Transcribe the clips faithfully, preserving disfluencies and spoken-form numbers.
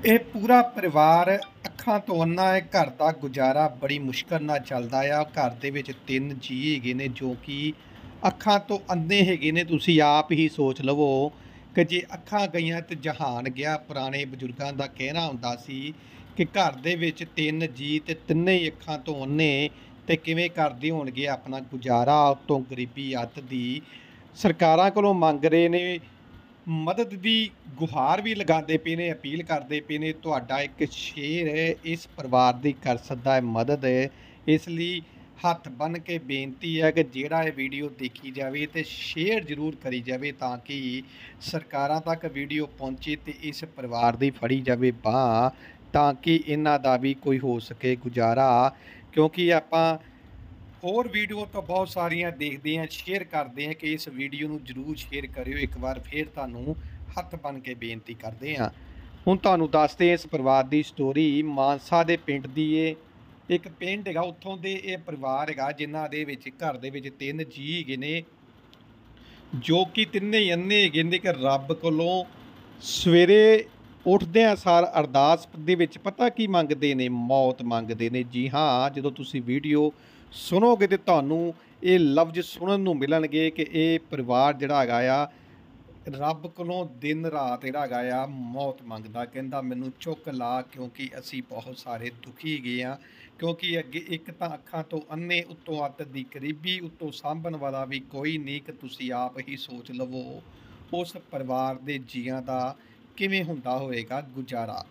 ਇਹ ਪੂਰਾ ਪਰਿਵਾਰ ਅੱਖਾਂ ਤੋਂ ਅੰਨਾ ਹੈ। ਘਰ ਦਾ ਗੁਜ਼ਾਰਾ ਬੜੀ ਮੁਸ਼ਕਲ ਨਾਲ ਚੱਲਦਾ ਆ। ਘਰ ਦੇ ਵਿੱਚ ਤਿੰਨ ਜੀਅ ਹੈਗੇ ਨੇ ਜੋ ਕਿ ਅੱਖਾਂ ਤੋਂ ਅੰਨੇ ਹੈਗੇ ਨੇ। ਤੁਸੀਂ ਆਪ ਹੀ ਸੋਚ ਲਵੋ ਕਿ ਜੇ ਅੱਖਾਂ ਗਈਆਂ ਤੇ ਜਹਾਨ ਗਿਆ। ਪੁਰਾਣੇ ਬਜ਼ੁਰਗਾਂ ਦਾ ਕਹਿਣਾ ਹੁੰਦਾ ਸੀ ਕਿ ਘਰ ਦੇ ਵਿੱਚ ਤਿੰਨ ਜੀਅ ਤੇ ਤਿੰਨੇ ਹੀ ਅੱਖਾਂ ਤੋਂ ਅੰਨੇ ਤੇ ਕਿਵੇਂ ਕਰਦੇ ਹੋਣਗੇ ਆਪਣਾ ਗੁਜ਼ਾਰਾ। ਉਤੋਂ ਗਰੀਬੀ ਅੱਤ ਦੀ ਸਰਕਾਰਾਂ ਕੋਲੋਂ ਮੰਗ ਰਹੇ ਨੇ ਮਦਦ ਦੀ ਗੁਹਾਰ ਵੀ ਲਗਾਉਂਦੇ ਪਏ ਨੇ, ਅਪੀਲ ਕਰਦੇ ਪਏ ਨੇ। ਤੁਹਾਡਾ ਇੱਕ ਸ਼ੇਰ ਹੈ, ਇਸ ਪਰਿਵਾਰ ਦੀ ਕਰ ਸਕਦਾ ਹੈ ਮਦਦ ਹੈ। ਇਸ ਲਈ ਹੱਥ ਬੰਨ੍ਹ ਕੇ ਬੇਨਤੀ ਹੈ ਕਿ ਜਿਹੜਾ ਇਹ ਵੀਡੀਓ ਦੇਖੀ ਜਾਵੇ ਤੇ ਸ਼ੇਅਰ ਜ਼ਰੂਰ ਕਰੀ ਜਾਵੇ ਤਾਂ ਕਿ ਸਰਕਾਰਾਂ ਤੱਕ ਵੀਡੀਓ ਪਹੁੰਚੇ ਤੇ ਇਸ ਪਰਿਵਾਰ ਦੀ ਫੜੀ ਜਾਵੇ ਬਾਂਹ, ਤਾਂ ਕਿ ਇਹਨਾਂ ਦਾ ਵੀ ਕੋਈ ਹੋ ਸਕੇ ਗੁਜ਼ਾਰਾ। ਕਿਉਂਕਿ ਆਪਾਂ ਹੋਰ ਵੀਡੀਓ ਤਾਂ ਬਹੁਤ ਸਾਰੀਆਂ ਦੇਖਦੇ ਹਾਂ, ਸ਼ੇਅਰ ਕਰਦੇ ਹਾਂ ਕਿ ਇਸ ਵੀਡੀਓ ਨੂੰ ਜ਼ਰੂਰ ਸ਼ੇਅਰ ਕਰਿਓ। ਇੱਕ ਵਾਰ ਫਿਰ ਤੁਹਾਨੂੰ ਹੱਥ ਬਣ ਕੇ ਬੇਨਤੀ ਕਰਦੇ ਹਾਂ। ਹੁਣ ਤੁਹਾਨੂੰ ਦੱਸਦੇ ਇਸ ਪਰਿਵਾਰ ਦੀ ਸਟੋਰੀ। ਮਾਨਸਾ ਦੇ ਪਿੰਡ ਦੀ ਇਹ ਇੱਕ ਪਿੰਡ ਹੈਗਾ, ਉੱਥੋਂ ਦੇ ਇਹ ਪਰਿਵਾਰ ਹੈਗਾ ਜਿਨ੍ਹਾਂ ਦੇ ਵਿੱਚ ਘਰ ਦੇ ਵਿੱਚ ਤਿੰਨ ਜੀਅ ਹੈਗੇ ਨੇ ਜੋ ਕਿ ਤਿੰਨੇ ਹੀ ਅੰਨੇ ਹੈਗੇ ਨੇ ਕਿ ਰੱਬ ਕੋਲੋਂ ਸਵੇਰੇ ਉੱਠਦਿਆਂ ਸਾਰ ਅਰਦਾਸ ਦੇ ਵਿੱਚ ਪਤਾ ਕੀ ਮੰਗਦੇ ਨੇ? ਮੌਤ ਮੰਗਦੇ ਨੇ। ਜੀ ਹਾਂ, ਜਦੋਂ ਤੁਸੀਂ ਵੀਡੀਓ ਸੁਣੋਗੇ ਤੇ ਤੁਹਾਨੂੰ ਇਹ ਲਫ਼ਜ਼ ਸੁਣਨ ਨੂੰ ਮਿਲਣਗੇ ਕਿ ਇਹ ਪਰਿਵਾਰ ਜਿਹੜਾ ਹੈਗਾ ਆ ਰੱਬ ਕੋਲੋਂ ਦਿਨ ਰਾਤ ਜਿਹੜਾ ਹੈਗਾ ਆ ਮੌਤ ਮੰਗਦਾ। ਕਹਿੰਦਾ ਮੈਨੂੰ ਚੁੱਕ ਲਾ ਕਿਉਂਕਿ ਅਸੀਂ ਬਹੁਤ ਸਾਰੇ ਦੁਖੀ ਗਏ ਹਾਂ। ਕਿਉਂਕਿ ਅੱਗੇ ਇੱਕ ਤਾਂ ਅੱਖਾਂ ਤੋਂ ਅੰਨੇ, ਉੱਤੋਂ ਅੱਤ ਦੀ ਗਰੀਬੀ, ਉੱਤੋਂ ਸਾਂਭਣ ਵਾਲਾ ਵੀ ਕੋਈ ਨਹੀਂ। ਕਿ ਤੁਸੀਂ ਆਪ ਹੀ ਸੋਚ ਲਵੋ ਉਸ ਪਰਿਵਾਰ ਦੇ ਜੀਆਂ ਦਾ ਕਿਵੇਂ ਹੁੰਦਾ ਹੋਵੇਗਾ ਗੁਜ਼ਾਰਾ।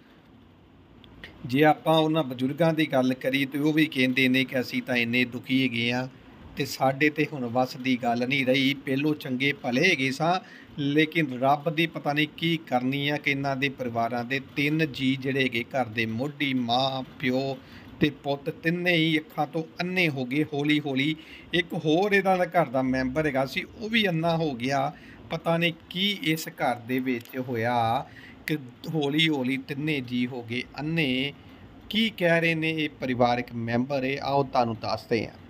ਜੇ ਆਪਾਂ ਉਹਨਾਂ ਬਜ਼ੁਰਗਾਂ ਦੀ ਗੱਲ ਕਰੀਏ ਤਾਂ ਉਹ ਵੀ ਕਹਿੰਦੇ ਨੇ ਕਿ ਅਸੀਂ ਤਾਂ ਇੰਨੇ ਦੁਖੀ ਹੈਗੇ ਹਾਂ ਤੇ ਸਾਡੇ ਤੇ ਹੁਣ ਵੱਸ ਦੀ ਗੱਲ ਨਹੀਂ ਰਹੀ। ਪਹਿਲੋਂ ਚੰਗੇ ਭਲੇ ਹੈਗੇ ਸਾਂ, ਲੇਕਿਨ ਰੱਬ ਦੀ ਪਤਾ ਨਹੀਂ ਕੀ ਕਰਨੀ ਆ ਕਿ ਇਹਨਾਂ ਦੇ ਪਰਿਵਾਰਾਂ ਦੇ ਤਿੰਨ ਜੀਅ ਜਿਹੜੇ ਹੈਗੇ ਘਰ ਦੇ ਮੋਢੀ, ਮਾਂ ਪਿਓ ਤੇ ਪੁੱਤ, ਤਿੰਨੇ ਹੀ ਅੱਖਾਂ ਤੋਂ ਅੰਨੇ ਹੋ ਗਏ ਹੌਲੀ ਹੌਲੀ। ਇੱਕ ਹੋਰ ਇਹਨਾਂ ਦਾ ਘਰ ਦਾ ਮੈਂਬਰ ਹੈਗਾ ਸੀ, ਉਹ ਵੀ ਅੰਨਾ ਹੋ ਗਿਆ। ਪਤਾ ਨਹੀਂ ਕੀ ਇਸ ਘਰ ਦੇ ਵਿੱਚ ਹੋਇਆ ਕਿ ਹੌਲੀ ਹੌਲੀ ਤਿੰਨੇ ਜੀਅ ਹੋ ਗਏ ਅੰਨੇ। ਕੀ ਕਹਿ ਰਹੇ ਨੇ ਇਹ ਪਰਿਵਾਰਕ ਮੈਂਬਰ ਹੈ, ਆਓ ਤੁਹਾਨੂੰ ਦੱਸਦੇ ਹਾਂ।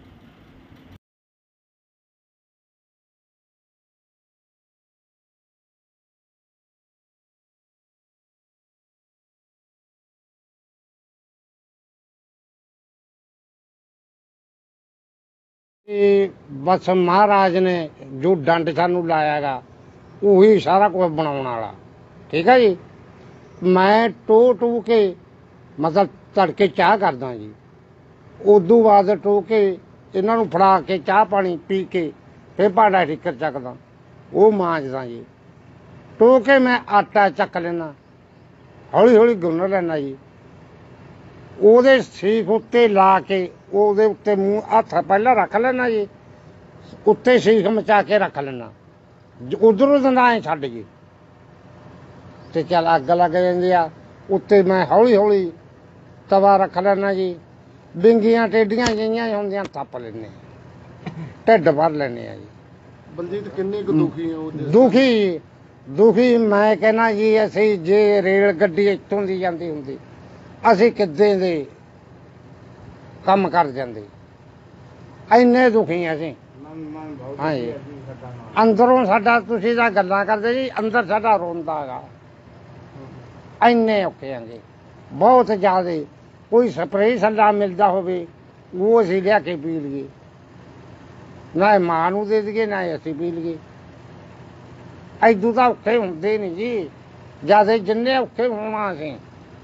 ਇਹ ਬਸ ਮਹਾਰਾਜ ਨੇ ਜੋ ਡੰਡ ਸਾਨੂੰ ਲਾਇਆ ਗਾ ਉਹੀ ਸਾਰਾ ਕੁਝ ਬਣਾਉਣ ਵਾਲਾ। ਠੀਕ ਹੈ ਜੀ। ਮੈਂ ਟੋ ਟੂ ਕੇ ਮਤਲਬ ਤੜਕੇ ਚਾਹ ਕਰਦਾ ਜੀ, ਉਦੋਂ ਬਾਅਦ ਟੋ ਕੇ ਇਹਨਾਂ ਨੂੰ ਫੜਾ ਕੇ ਚਾਹ ਪਾਣੀ ਪੀ ਕੇ ਫਿਰ ਭਾਂਡਾ ਠੀਕਰ ਚੱਕਦਾ, ਉਹ ਮਾਂਜਦਾ ਜੀ। ਟੋ ਕੇ ਮੈਂ ਆਟਾ ਚੱਕ ਲੈਣਾ, ਹੌਲੀ ਹੌਲੀ ਗੁੰਨ ਲੈਣਾ ਜੀ। ਉਹਦੇ ਸੀਖ ਉੱਤੇ ਲਾ ਕੇ ਉਹਦੇ ਉੱਤੇ ਮੂੰਹ ਹੱਥ ਪਹਿਲਾਂ ਰੱਖ ਲੈਣਾ ਜੀ, ਉੱਤੇ ਸੀਖ ਮਚਾ ਕੇ ਰੱਖ ਲੈਣਾ, ਉਧਰੋਂ ਦੰਦਾ ਐ ਛੱਡ ਜੀ ਤੇ ਚੱਲ ਅੱਗ ਲੱਗ ਜਾਂਦੀ ਆ। ਉੱਤੇ ਮੈਂ ਹੌਲੀ ਹੌਲੀ ਤਵਾ ਰੱਖ ਲੈਣਾ ਜੀ। ਬਿੰਗੀਆਂ ਟੇਡੀਆਂ ਜਿਹੀਆਂ ਹੁੰਦੀਆਂ ਥੱਪ ਲੈਂਦੇ, ਢਿੱਡ ਭਰ ਲੈਂਦੇ ਆ ਜੀ। ਬੰਦੇ ਤੇ ਕਿੰਨੇ ਕੁ ਦੁਖੀ ਆ? ਦੁਖੀ ਦੁਖੀ ਮੈਂ ਕਹਿੰਦਾ ਜੀ, ਅਸੀਂ ਜੇ ਰੇਲ ਗੱਡੀ ਇੱਥੋਂ ਦੀ ਜਾਂਦੀ ਹੁੰਦੀ ਅਸੀਂ ਕਿੱਦਾਂ ਦੇ ਕੰਮ ਕਰ ਜਾਂਦੇ। ਇੰਨੇ ਦੁਖੀ ਅਸੀਂ। ਹਾਂਜੀ, ਅੰਦਰੋਂ ਸਾਡਾ, ਤੁਸੀਂ ਤਾਂ ਗੱਲਾਂ ਕਰਦੇ ਜੀ, ਅੰਦਰ ਸਾਡਾ ਰੋਂਦਾ ਹੈਗਾ। ਇੰਨੇ ਔਖੇ ਆਂਗੇ ਬਹੁਤ ਜ਼ਿਆਦਾ। ਕੋਈ ਸਪਰੇਅ ਸੱਲਾ ਮਿਲਦਾ ਹੋਵੇ ਉਹ ਅਸੀਂ ਲਿਆ ਕੇ ਪੀ ਲਈਏ, ਨਾ ਮਾਂ ਨੂੰ ਦੇ ਦਈਏ ਨਾ ਅਸੀਂ ਪੀ ਲਈਏ। ਐਦੂ ਤਾਂ ਔਖੇ ਹੁੰਦੇ ਨਹੀਂ ਜੀ, ਜਿਆਦਾ ਜਿੰਨੇ ਔਖੇ ਹੋਣਾ ਅਸੀਂ।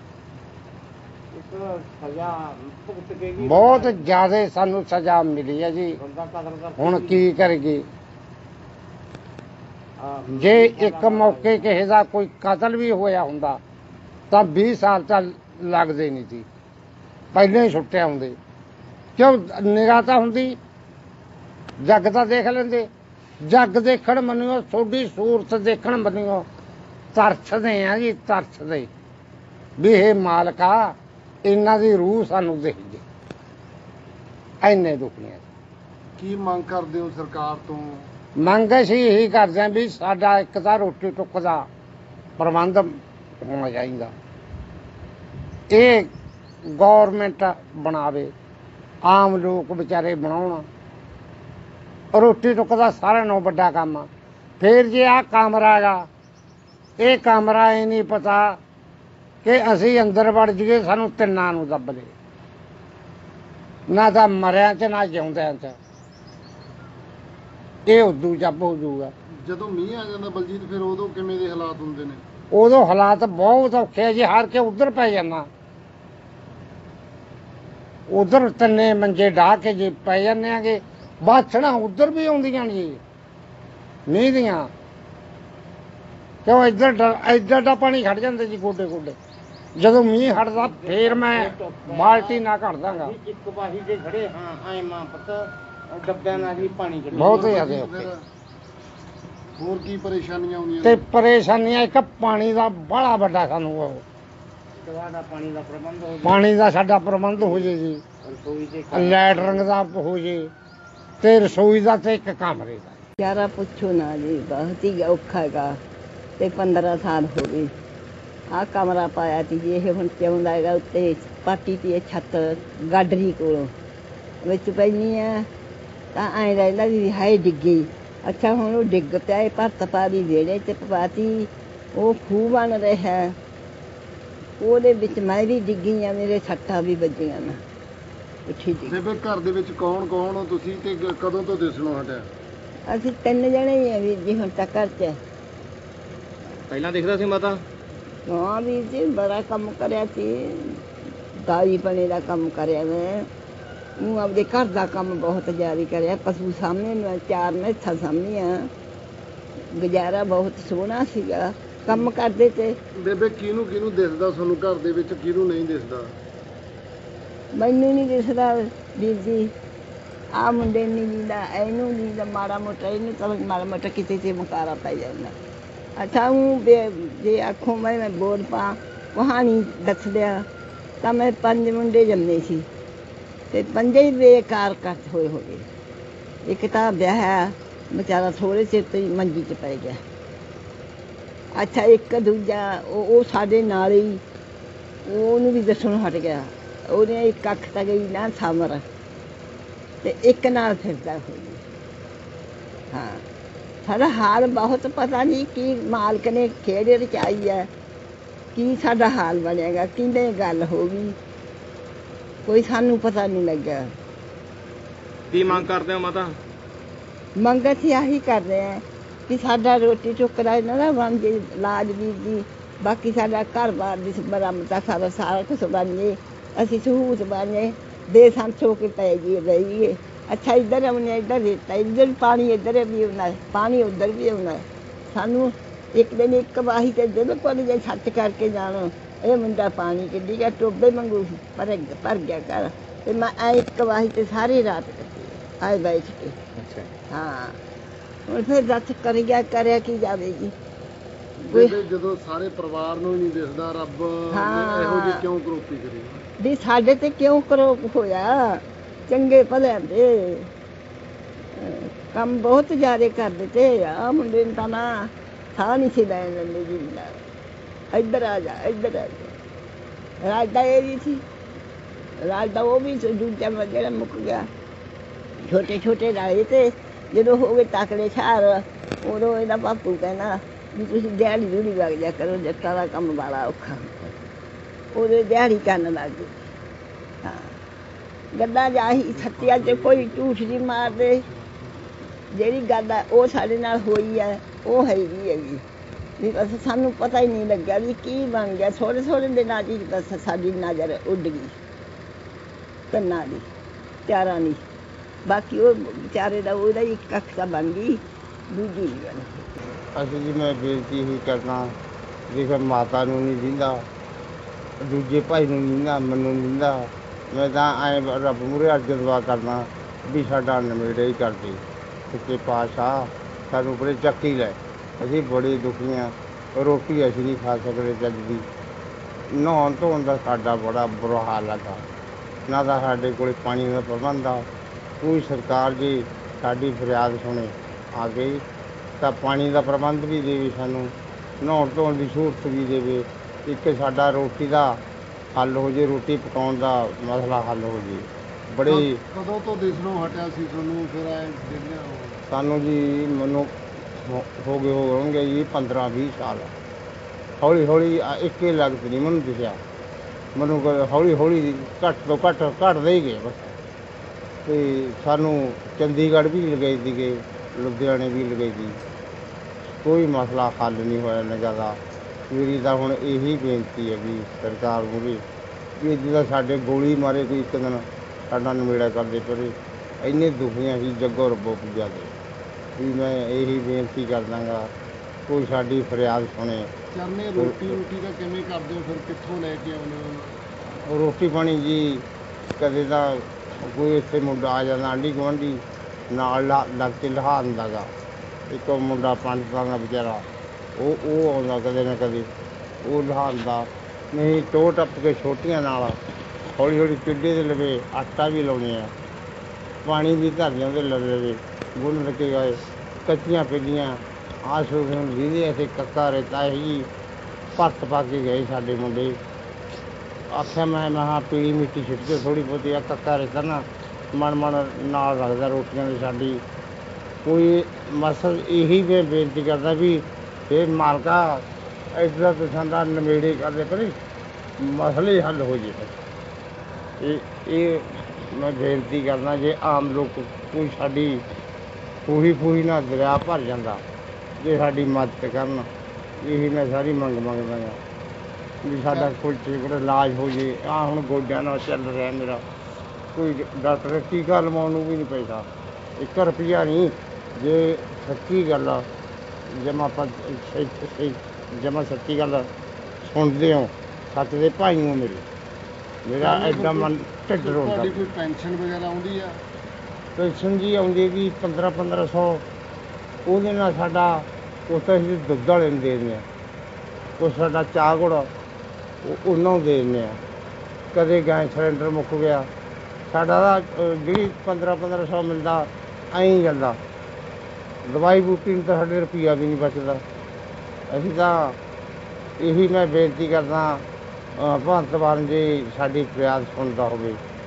ਬਹੁਤ ਜ਼ਿਆਦਾ ਸਾਨੂੰ ਸਜ਼ਾ ਮਿਲੀ ਹੈ ਜੀ। ਹੁਣ ਕੀ ਕਰੀਏ? ਜੇ ਇੱਕ ਮੌਕੇ ਕਿਸੇ ਦਾ ਕੋਈ ਕਤਲ ਵੀ ਹੋਇਆ ਹੁੰਦਾ ਤਾਂ ਵੀਹ ਸਾਲ ਤਾਂ ਲੱਗਦੇ ਨਹੀਂ ਸੀ, ਪਹਿਲਾਂ ਹੀ ਛੁੱਟਿਆ ਹੁੰਦੇ। ਕਿਉਂ? ਨਿਗਾਹ ਤਾਂ ਹੁੰਦੀ, ਜੱਗ ਤਾਂ ਦੇਖ ਲੈਂਦੇ। ਜੱਗ ਦੇਖਣ ਮੰਨਿਓ, ਤੁਹਾਡੀ ਸੂਰਤ ਦੇਖਣ ਮੰਨਿਓ, ਤਰਸਦੇ ਆ ਜੀ, ਤਰਸਦੇ ਵੀ ਇਹ ਮਾਲਕਾ ਇਹਨਾਂ ਦੀ ਰੂਹ ਸਾਨੂੰ ਦੇਖ ਜੇ। ਇੰਨੇ ਦੁਖੀਆਂ। ਕੀ ਮੰਗ ਕਰਦੇ ਹੋ ਸਰਕਾਰ ਤੋਂ? ਮੰਗ ਅਸੀਂ ਇਹੀ ਕਰਦੇ ਹਾਂ ਵੀ ਸਾਡਾ ਇੱਕ ਤਾਂ ਰੋਟੀ ਟੁੱਕ ਦਾ ਪ੍ਰਬੰਧ ਹੋਣਾ ਚਾਹੀਦਾ। ਇਹ ਗੌਰਮੈਂਟ ਬਣਾਵੇ, ਆਮ ਲੋਕ ਵਿਚਾਰੇ ਬਣਾਉਣ। ਰੋਟੀ ਟੁੱਕ ਦਾ ਸਾਰਿਆਂ ਨਾਲੋਂ ਵੱਡਾ ਕੰਮ ਆ। ਫਿਰ ਜੇ ਆਹ ਕਮਰਾ ਗਾ, ਇਹ ਕਮਰਾ ਇਹ ਨਹੀਂ ਪਤਾ ਕਿ ਅਸੀਂ ਅੰਦਰ ਵੜ ਜਾਈਏ ਸਾਨੂੰ ਤਿੰਨਾਂ ਨੂੰ ਦੱਬ ਦੇ, ਨਾ ਤਾਂ ਮਰਿਆਂ 'ਚ ਨਾ ਜਿਉਂਦਿਆਂ 'ਚ। ਇਹ ਉਦੋਂ ਜੱਬ ਹੋ ਜਾਊਗਾ। ਜਦੋਂ ਮੀਂਹ ਆ ਜਾਂਦਾ ਬਲਜੀਤ, ਫਿਰ ਉਦੋਂ ਕਿਵੇਂ ਦੇ ਹਾਲਾਤ ਹੁੰਦੇ ਨੇ? ਉਦੋਂ ਹਾਲਾਤ ਬਹੁਤ ਔਖੇ ਆ ਜੀ, ਹਾਰ ਕੇ ਉਧਰ ਪੈ ਜਾਣਾ। ਉਧਰ ਤਿੰਨੇ ਮੰਜੇ ਢਾਹ ਕੇ ਜੇ ਪੈ ਜਾਂਦੇ ਆਗੇ, ਬਾਛਣਾ ਉਧਰ ਵੀ ਆਉਂਦੀਆਂ ਨੇ ਜੀ ਮੀਂਹ ਦੀਆਂ। ਕਿਉਂ ਇੱਧਰ ਡ- ਇੱਧਰ ਦਾ ਪਾਣੀ ਖੜ ਜਾਂਦਾ ਜੀ ਗੋਡੇ ਗੋਡੇ। ਜਦੋਂ ਮੀਂਹ ਹਟਦਾ ਫੇਰ ਮੈਂ ਬਾਲਟੀ ਨਾ ਕੱਢ ਦਾਂਗਾ। ਇੱਕ ਪਾਸੇ ਤੇ ਖੜੇ ਹਾਂ ਐ ਮਾਂ ਪੁੱਤ ਡੱਬਿਆਂ ਨਾਲ ਹੀ ਪਾਣੀ ਕੱਢੀ ਬਹੁਤ ਹੋਰ ਜ਼ਿਆਦੇ ਕੀ ਔਖੇ। ਫਿਰ ਹੋਰ ਕੀ ਪਰੇਸ਼ਾਨੀਆਂ ਆਉਂਦੀਆਂ ਤੇ ਨੇ? ਪਰੇਸ਼ਾਨੀਆਂ ਇੱਕ ਪਾਣੀ ਦਾ ਬੜਾ ਵੱਡਾ ਸਾਨੂੰ ਉਹ ਦਵਾ ਦਾ ਪਾਣੀ ਦਾ ਪ੍ਰਬੰਧ ਹੋ ਗਿਆ, ਪਾਣੀ ਦਾ ਸਾਡਾ ਪ੍ਰਬੰਧ ਹੋ ਜੇ ਜੀ, ਰਸੋਈ ਦੇ ਲੈਟਰਿੰਗ ਦਾ ਹੋ ਜੇ, ਤੇ ਰਸੋਈ ਦਾ ਤੇ ਇੱਕ ਕਮਰੇ ਦਾ। ਯਾਰਾ ਪੁੱਛੋ ਨਾ ਜੀ, ਬਹੁਤ ਹੀ ਔਖਾ ਹੈਗਾ। ਤੇ ਪੰਦਰਾਂ ਸਾਲ ਹੋ ਗਏ ਆਹ ਕਮਰਾ ਪਾਇਆ ਤੀ ਜੀ, ਇਹ ਹੁਣ ਚਾਹੁੰਦਾ ਹੈਗਾ ਉੱਤੇ ਪਾਟੀ ਤੀ ਇਹ ਛੱਤ ਗਾਡਰੀ ਕੋਲੋਂ ਵਿੱਚ ਪੈਣੀ ਆ ਤਾਂ ਐਂ ਰਹਿੰਦਾ ਵੀ ਹਾਏ ਡਿੱਗੀ। ਅੱਛਾ ਹੁਣ ਉਹ ਡਿੱਗ ਪਿਆ, ਇਹ ਭਰਤ ਪਾਰੀ ਵਿਹੜੇ 'ਚ ਪਵਾਤੀ, ਉਹ ਖੂਹ ਬਣ ਰਿਹਾ, ਉਹਦੇ ਵਿੱਚ ਮੈਂ ਵੀ ਡਿੱਗੀ ਆ, ਮੇਰੇ ਸੱਟਾਂ ਵੀ ਵੱਜੀਆਂ ਨਾ ਉੱਠੀ ਡਿੱਗ। ਬੇਬੇ ਘਰ ਦੇ ਵਿੱਚ ਕੌਣ ਕੌਣ ਹੋ ਤੁਸੀਂ ਤੇ ਗ- ਕਦੋਂ ਤੋਂ ਦਿਸਣੋਂ ਹਟਿਆ? ਅਸੀਂ ਤਿੰਨ ਜਣੇ ਹੀ ਆ ਵੀਰ ਜੀ ਹੁਣ ਤਾਂ ਘਰ 'ਚ। ਪਹਿਲਾਂ ਦਿਖਦਾ ਸੀ ਮਾਤਾ? ਹਾਂ ਵੀਰ ਜੀ, ਬੜਾ ਕੰਮ ਕਰਿਆ ਸੀ, ਦਾਈ ਬਣੇ ਦਾ ਕੰਮ ਕਰਿਆ ਮੈਂ। ਉਹ ਆਪਦੇ ਘਰ ਦਾ ਕੰਮ ਬਹੁਤ ਜ਼ਿਆਦਾ ਕਰਿਆ, ਪਸ਼ੂ ਸਾਹਮਣੇ ਨੂੰ ਚਾਰ ਮੈਥਾਂ ਸਾਹਮਣੀਆਂ, ਗੁਜ਼ਾਰਾ ਬਹੁਤ ਸੋਹਣਾ ਸੀਗਾ, ਕੰਮ ਕਰਦੇ ਤੇ। ਬੇਬੇ ਕਿਹਨੂੰ ਕਿਹਨੂੰ ਦਿਸਦਾ ਤੁਹਾਨੂੰ ਘਰ ਦੇ ਵਿੱਚ, ਕਿਹਨੂੰ ਨਹੀਂ ਦਿਸਦਾ? ਮੈਨੂੰ ਨਹੀਂ ਦਿਸਦਾ ਵੀਰ ਜੀ, ਆਹ ਮੁੰਡੇ ਨਹੀਂ ਦਿੰਦਾ, ਇਹਨੂੰ ਨਹੀਂ ਦਿੰਦਾ, ਮਾੜਾ ਮੋਟਾ ਇਹਨੂੰ ਤਾਂ ਮਾੜਾ ਮੋਟਾ ਕਿਤੇ ਤੇ ਮੁਕਾਰਾ ਪੈ ਜਾਂਦਾ। ਅੱਛਾ ਉਹ ਜੇ ਆਖੋ ਮੈਂ ਮੈਂ ਬੋਲ ਪਾ ਕਹਾਣੀ ਦੱਸ ਦਿਆ ਤਾਂ ਮੈਂ ਪੰਜ ਮੁੰਡੇ ਜੰਮੇ ਸੀ ਤੇ ਪੰਜੇ ਹੀ ਬੇਕਾਰ ਕੱਟ ਹੋਏ ਹੋ ਗਏ। ਇੱਕ ਤਾਂ ਵਿਆਹਿਆ ਵਿਚਾਰਾ ਥੋੜ੍ਹੇ ਚਿਰ ਤੋਂ ਹੀ ਮੰਜੀ 'ਚ ਪੈ ਗਿਆ। ਅੱਛਾ ਇੱਕ ਦੂਜਾ ਉਹ ਉਹ ਸਾਡੇ ਨਾਲ ਹੀ, ਉਹਨੂੰ ਵੀ ਦੱਸਣੋਂ ਹਟ ਗਿਆ, ਉਹਨੇ ਇੱਕ ਅੱਖ ਤਾਂ ਗਈ ਨਾ ਸਮਰ, ਤੇ ਇੱਕ ਨਾਲ ਫਿਰਦਾ ਹੋ ਗਈ। ਹਾਂ ਸਾਡਾ ਹਾਲ ਬਹੁਤ ਪਤਾ ਨਹੀਂ ਕੀ ਮਾਲਕ ਨੇ ਖੇਡ ਰਚਾਈ ਹੈ, ਕੀ ਸਾਡਾ ਹਾਲ ਬਣੇਗਾ, ਕਿੰਨੇ ਗੱਲ ਹੋ ਗਈ, ਕੋਈ ਸਾਨੂੰ ਪਤਾ ਨਹੀਂ ਲੱਗਿਆ। ਕੀ ਮੰਗ ਕਰਦੇ ਹੋ ਮਾਤਾ? ਮੰਗ ਅਸੀਂ ਆਹੀ ਕਰਦੇ ਹਾਂ ਕਿ ਸਾਡਾ ਰੋਟੀ ਟੁੱਕਦਾ ਇਹਨਾਂ ਦਾ ਬਣ ਜੇ, ਇਲਾਜ ਵੀਰ ਜੀ, ਬਾਕੀ ਸਾਡਾ ਘਰ ਬਾਰ ਦੀ ਬਰਾਮਦਾ ਸਾਰਾ ਸਾਰਾ ਕੁਛ ਬਣ ਜੇ, ਅਸੀਂ ਸਹੂਲਤ ਬਣ ਜੇ, ਬੇਸੰਸ ਹੋ ਕੇ ਪੈ ਜੀ ਰਹੀਏ। ਅੱਛਾ ਇੱਧਰ ਆਉਣੇ, ਇੱਧਰ ਰੇਤਾ, ਇੱਧਰ ਪਾਣੀ, ਇੱਧਰ ਵੀ ਆਉਣਾ ਪਾਣੀ, ਉੱਧਰ ਵੀ ਆਉਣਾ। ਸਾਨੂੰ ਇੱਕ ਦਿਨ ਇੱਕ ਵਾਹੀ ਤੇ ਬਿਲਕੁਲ ਜੇ ਛੱਤ ਕਰਕੇ ਜਾਣਾ, ਇਹ ਮੁੰਡਾ ਪਾਣੀ ਕੱਢੀ ਗਿਆ ਟੋਬੇ ਵਾਂਗੂ ਭਰ ਭਰ ਗਿਆ ਘਰ, ਤੇ ਮੈਂ ਐ ਇੱਕ ਵਾਹੀ ਤੇ ਸਾਰੀ ਰਾਤ ਕੱਟੀ ਆਏ ਬੈਠ ਕੇ। ਅੱਛਾ, ਹਾਂ ਹੁਣ ਫਿਰ ਦੱਸ ਕਰਿਆ ਕਰਿਆ ਕੀ ਜਾਵੇ ਜੀ। ਬੇਬੇ ਜਦੋਂ ਸਾਰੇ ਪਰਿਵਾਰ ਨੂੰ ਹੀ ਨਹੀਂ ਦਿਸਦਾ, ਰੱਬ ਨੇ ਹਾਂ। ਇਹੋ ਜਿਹੀ ਕਿਉਂ ਕਰੋਪੀ ਕਰੀ? ਵੀ ਸਾਡੇ ਤੇ ਕਿਉਂ ਕਰੋਪ ਹੋਇਆ, ਚੰਗੇ ਭਲਿਆਂ ਦੇ ਅਹ ਕੰਮ ਬਹੁਤ ਜ਼ਿਆਦਾ ਕਰਦੇ ਤੇ ਆ ਮੁੰਡੇ ਨੂੰ ਤਾਂ ਨਾ ਸਾਹ ਨਹੀਂ ਸੀ ਲੈਣ ਦਿੰਦੇ ਜੀ। ਇੱਧਰ ਆ ਜਾ, ਇੱਧਰ ਆ ਜਾ। ਰਾਜਦਾ ਇਹ ਵੀ ਸੀ, ਰਾਜਦਾ ਉਹ ਵੀ ਸੀ, ਦੂਜਾ ਜਿਹੜਾ ਮੁੱਕ ਗਿਆ। ਛੋਟੇ ਛੋਟੇ ਰਾਜੇ ਤੇ ਜਦੋਂ ਹੋ ਗਏ ਤਕੜੇ ਸ਼ਹਿਰ, ਉਦੋਂ ਇਹਦਾ ਬਾਪੂ ਕਹਿੰਦਾ ਵੀ ਤੁਸੀਂ ਦਿਹਾੜੀ ਦੂੜੀ ਵਗ ਜਾ ਕਰੋ, ਜੱਟਾਂ ਦਾ ਕੰਮ ਬੜਾ ਔਖਾ ਹੁੰਦਾ। ਉਹਦੇ ਦਿਹਾੜੀ ਕਰਨ ਲੱਗ ਗਏ। ਹਾਂ ਗੱਲਾਂ ਜਾਹੀ ਸੱਤਿਆ 'ਚ ਕੋਈ ਝੂਠ ਨਹੀਂ ਮਾਰਦੇ, ਜਿਹੜੀ ਗੱਲ ਹੈ ਉਹ ਸਾਡੇ ਨਾਲ ਹੋਈ ਹੈ ਉਹ ਹੈਗੀ ਹੈਗੀ ਵੀ ਬਸ ਸਾਨੂੰ ਪਤਾ ਹੀ ਨਹੀਂ ਲੱਗਿਆ ਵੀ ਕੀ ਬਣ ਗਿਆ। ਥੋੜ੍ਹੇ ਥੋੜ੍ਹੇ ਦਿਨਾਂ 'ਚ ਬਸ ਸਾਡੀ ਨਜ਼ਰ ਉੱਡ ਗਈ ਕੰਨਾਂ ਦੀ, ਚਾਰਾਂ ਦੀ, ਬਾਕੀ ਉਹ ਵਿਚਾਰੇ ਦਾ ਉਹਦਾ ਇੱਕ ਅੱਖ ਤਾਂ ਬਣ ਗਈ, ਦੂਜੀ ਨਹੀਂ ਬਣੀ। ਅਸੀਂ ਜੀ ਮੈਂ ਬੇਨਤੀ ਹੀ ਕਰਨਾ, ਦੇਖ ਮਾਤਾ ਨੂੰ ਨਹੀਂ ਦਿੰਦਾ, ਦੂਜੇ ਭਾਈ ਨੂੰ ਨਹੀਂ ਦਿੰਦਾ, ਮੈਨੂੰ ਨਹੀਂ ਦਿੰਦਾ, ਮੈਂ ਤਾਂ ਐਂ ਰੱਬ ਮੂਹਰੇ ਅਰਜ਼ ਦੁਆ ਕਰਨਾ ਵੀ ਸਾਡਾ ਨਵੇੜੇ ਹੀ ਕਰਦੇ ਸੱਚੇ ਪਾਤਸ਼ਾਹ, ਸਾਨੂੰ ਬੜੇ ਚੱਕੀ ਲੈ, ਅਸੀਂ ਬੜੇ ਦੁਖੀ ਹਾਂ, ਰੋਟੀ ਅਸੀਂ ਨਹੀਂ ਖਾ ਸਕਦੇ ਚੱਜ ਦੀ, ਨਹਾਉਣ ਧੋਣ ਦਾ ਸਾਡਾ ਬੜਾ ਬੁਰਾ ਹਾਲ ਹੈਗਾ, ਨਾ ਤਾਂ ਸਾਡੇ ਕੋਲ ਪਾਣੀ ਦਾ ਪ੍ਰਬੰਧ ਆ। ਕੋਈ ਸਰਕਾਰ ਜੀ ਸਾਡੀ ਫਰਿਆਦ ਸੁਣੇ ਆ ਗਈ ਤਾਂ ਪਾਣੀ ਦਾ ਪ੍ਰਬੰਧ ਵੀ ਦੇਵੇ, ਸਾਨੂੰ ਨਹਾਉਣ ਧੋਣ ਦੀ ਸਹੂਲਤ ਵੀ ਦੇਵੇ, ਇੱਕ ਸਾਡਾ ਰੋਟੀ ਦਾ ਹੱਲ ਹੋ ਜੇ, ਰੋਟੀ ਪਕਾਉਣ ਦਾ ਮਸਲਾ ਹੱਲ ਹੋ ਜੇ। ਬੜੇ ਕਦੋਂ ਤੋਂ ਦਿਸਣੋਂ ਹਟਿਆ ਸੀ ਤੁਹਾਨੂੰ ਫਿਰ ਐ ਜਿਹੜੀਆਂ ਸਾਨੂੰ ਜੀ ਮੈਨੂੰ ਹੋ ਹੋ ਗਏ ਹੋਣਗੇ ਜੀ ਪੰਦਰਾਂ ਵੀਹ ਸਾਲ। ਹੌਲੀ ਹੌਲੀ ਆ ਇੱਕੇ ਲਗਤ ਨਹੀਂ ਮੈਨੂੰ ਦਿਖਿਆ, ਮੈਨੂੰ ਕ- ਹੌਲੀ ਹੌਲੀ ਘੱਟ ਤੋਂ ਘੱਟ ਘਟਦੇ ਹੀ ਗਏ ਬਸ। ਤੇ ਸਾਨੂੰ ਚੰਡੀਗੜ੍ਹ ਵੀ ਲਗਾਈ ਸੀਗੇ, ਲੁਧਿਆਣੇ ਵੀ ਲਗਾਈ ਸੀ, ਕੋਈ ਮਸਲਾ ਹੱਲ ਨਹੀਂ ਹੋਇਆ ਨਾ ਜ਼ਿਆਦਾ। ਮੇਰੀ ਤਾਂ ਹੁਣ ਇਹੀ ਬੇਨਤੀ ਹੈ ਵੀ ਸਰਕਾਰ ਮੂਹਰੇ ਵੀ ਜਿੱਦਾਂ ਸਾਡੇ ਗੋਲੀ ਮਾਰੇ ਕੋਈ ਇੱਕ ਦਿਨ ਸਾਡਾ ਨਿਬੇੜਾ ਕਰਦੇ ਪਰੇ, ਇੰਨੇ ਦੁਖੀਆਂ ਸੀ ਜੱਗੋ ਰੱਬੋ ਪੂਜਾ ਦੇ, ਵੀ ਮੈਂ ਇਹੀ ਬੇਨਤੀ ਕਰਦਾਂਗਾ ਕੋਈ ਸਾਡੀ ਫਰਿਆਦ ਸੁਣੇ। ਚਰਨੇ ਰੋਟੀ ਰੋਟੀ ਦਾ ਕਿਵੇਂ ਕਰਦੇ ਹੋ ਫਿਰ, ਕਿੱਥੋਂ ਲੈ ਕੇ ਆਉਂਦੇ ਹੋ? ਰੋਟੀ ਪਾਣੀ ਜੀ ਕਦੇ ਤਾਂ ਕੋਈ ਇੱਥੇ ਮੁੰਡਾ ਆ ਜਾਂਦਾ ਆਂਢੀ ਗੁਆਂਢੀ ਨਾਲ ਲਾ ਲੱਗ ਕੇ ਲਹਾ ਦਿੰਦਾ ਗਾ, ਇੱਕ ਮੁੰਡਾ ਪੰਜ ਸਾਲਾਂ ਦਾ ਵਿਚਾਰਾ ਉਹ ਉਹ ਆਉਂਦਾ ਕਦੇ ਨਾ ਕਦੇ, ਉਹ ਲਹਾ ਦਿੰਦਾ। ਨਹੀਂ ਟੋਹ ਟੱਪ ਕੇ ਛੋਟੀਆਂ ਨਾਲ ਹੌਲੀ ਹੌਲੀ ਚੁੱਲ੍ਹੇ ਦੇ ਲਵੇ ਆਟਾ ਵੀ ਲਾਉਂਦੇ ਆ, ਪਾਣੀ ਵੀ ਧਰ ਜਾਂਦੇ ਲਵੇ ਲਵੇ ਗੁੰਨ ਲੱਗੇ ਗਏ, ਕੱਚੀਆਂ ਪਿੱਲੀਆਂ ਆਸੂ ਹੁਣ ਜਿਹਦੇ ਅਸੀਂ ਕੱਕਾ ਰੇਤਾ ਹੀ ਭਰਤ ਪਾ ਕੇ ਗਏ ਸਾਡੇ ਮੁੰਡੇ। ਆਖਿਆ ਮੈਂ ਮਹਾ ਪੀਲੀ ਮਿੱਟੀ ਛਿੱਟ ਕੇ ਥੋੜ੍ਹੀ ਬਹੁਤੀ ਆ ਕੱਕਾ ਰੇਤਾ ਨਾ ਮਨ ਮਨ ਨਾਲ ਰੱਖਦਾ ਰੋਟੀਆਂ ਦੀ ਸਾਡੀ। ਕੋਈ ਮਸਲ ਇਹੀ ਮੈਂ ਬੇਨਤੀ ਕਰਦਾ ਵੀ ਇਹ ਮਾਲਕਾ ਇੱਦਾਂ ਤਾਂ ਸਾਡਾ ਨਵੇੜੇ ਕਰਦੇ ਪਰੇ ਮਸਲੇ ਹੱਲ ਹੋ ਜੇ। ਇਹ ਇਹ ਮੈਂ ਬੇਨਤੀ ਕਰਦਾ ਜੇ ਆਮ ਲੋਕ ਕੋਈ ਸਾਡੀ ਪੂਰੀ ਪੂਰੀ ਨਾ ਦਰਿਆ ਭਰ ਜਾਂਦਾ, ਜੇ ਸਾਡੀ ਮਦਦ ਕਰਨ, ਇਹੀ ਮੈਂ ਸਾਰੀ ਮੰਗ ਮੰਗਦਾ ਹਾਂ ਵੀ ਸਾਡਾ ਕੋਈ ਠੀਕ ਇਲਾਜ ਹੋ ਜੇ। ਆਹ ਹੁਣ ਗੋਡਿਆਂ ਨਾਲ ਚੱਲ ਰਿਹਾ ਮੇਰਾ, ਕੋਈ ਡਾਕਟਰ ਟੀਕਾ ਲਵਾਉਣ ਨੂੰ ਵੀ ਨਹੀਂ ਪੈਸਾ, ਇੱਕ ਰੁਪਈਆ ਨਹੀਂ। ਜੇ ਸੱਚੀ ਗੱਲ ਆ, ਜਮਾ ਆਪਾਂ ਜਮਾ ਸੱਚੀ ਗੱਲ ਸੁਣਦੇ ਹੋ, ਸੱਚ ਦੇ ਭਾਈ ਹੋ ਮੇਰੇ, ਮੇਰਾ ਐਡਾ ਮਨ ਢਿੱਡ ਰੋਂਦਾ। ਤੁਹਾਡੀ ਕੋਈ ਪੈਨਸ਼ਨ ਵਗੈਰਾ ਆਉਂਦੀ ਆ? ਪੈਨਸ਼ਨ ਜੀ ਆਉਂਦੀ ਜੀ ਪੰਦਰਾਂ ਪੰਦਰਾਂ ਸੌ, ਉਹਦੇ ਨਾਲ ਸਾਡਾ ਉਸ ਤਾਂ ਅਸੀਂ ਦੁੱਧ ਵਾਲੇ ਨੂੰ ਦੇ ਦਿੰਦੇ ਹਾਂ, ਕੁਛ ਸਾਡਾ ਚਾਹ ਗੁੜ ਉਹ ਉਹਨਾਂ ਨੂੰ ਦੇ ਦਿੰਦੇ ਹਾਂ। ਕਦੇ ਗੈਸ ਸਿਲੰਡਰ ਮੁੱਕ ਗਿਆ ਸਾਡਾ ਤਾਂ ਅਹ, ਜਿਹੜੀ ਪੰਦਰਾਂ ਪੰਦਰਾਂ ਸੌ ਮਿਲਦਾ ਐਂ ਹੀ ਜਾਂਦਾ। ਦਵਾਈ ਬੂਟੀ ਨੂੰ ਤਾਂ ਸਾਡੇ ਰੁਪਈਆ ਵੀ ਨਹੀਂ ਬਚਦਾ। ਅਸੀਂ ਤਾਂ ਇਹੀ ਮੈਂ ਬੇਨਤੀ ਕਰਦਾ ਭਗਵੰਤ ਮਾਨ ਜੀ ਸਾਡੀ ਫਰਿਆਦ ਸੁਣਦਾ ਹੋਵੇ।